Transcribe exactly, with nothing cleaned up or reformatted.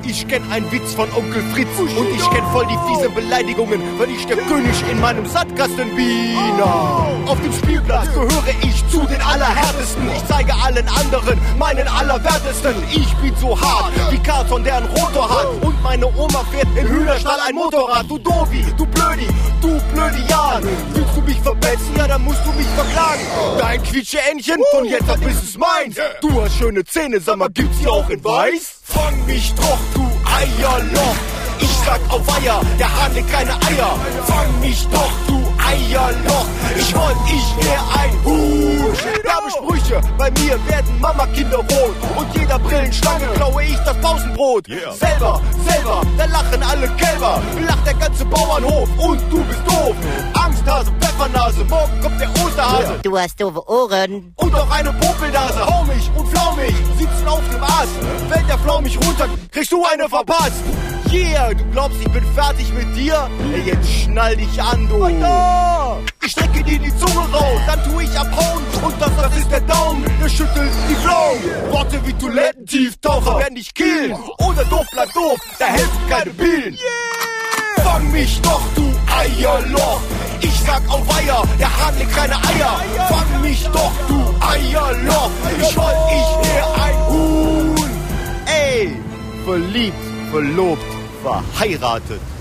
Ich kenn einen Witz von Onkel Fritz und ich kenn voll die fiese Beleidigungen, weil ich der König in meinem Sandkasten bin. Auf dem Spielplatz gehöre ich zu den Allerhärtesten. Ich zeige allen anderen meinen Allerwertesten. Ich bin so hart wie Carlson, der einen Rotor hat. Und meine Oma fährt in Hühnerstall ein Motorrad. Du Dovi, du Blödi, du Blödian. Willst du mich verpetzen? Ja, dann musst du mich verklagen. Dein Quietsche-Entchen, von jetzt ab ist es meins. Du hast schöne Zähne, sag mal, gibt's die auch in weiß? Fang mich doch, du Eierloch. Ich sag auf Eier, der Hahn legt keine Eier. Fang mich doch, du Eierloch. Ich wollt, ich wär ein Huhn. Ich habe Sprüche, bei mir werden Mama-Kinder rot. Und jeder Brillenstange klaue ich das Pausenbrot. Yeah. Selber, selber, da lachen alle Kälber. Lacht der ganze Bauernhof und du bist doof. Angsthase, Pfeffernase, morgen kommt der Osterhase. Du hast doofe Ohren. Und auch eine Popeldase. Hau mich und flau mich, sitzen auf dem Ast. Fällt der Flau mich runter, kriegst du eine verpasst. Yeah, du glaubst, ich bin fertig mit dir? Ey, jetzt schnall dich an, du. Ich strecke dir die Zunge raus, dann tu ich abhauen. Und das, das ist der Daumen, der schüttelt die Flow. Worte wie Toilettentieftaucher werden dich killen. Oder doof bleibt doof, da helfen keine Pillen. Yeah. Fang mich doch, du Eierloch. Ich sag auf Eier, der Hahn legt keine Eier. Fang mich doch, du Eierloch. Ich wollt, ich wär ein Huhn. Ey, verliebt, verlobt, verheiratet.